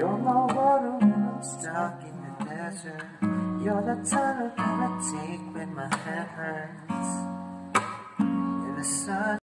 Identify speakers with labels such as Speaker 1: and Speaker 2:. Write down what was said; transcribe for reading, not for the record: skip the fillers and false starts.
Speaker 1: You're my water when I'm stuck in the desert. You're the tunnel that I take when my head hurts. You're the sun.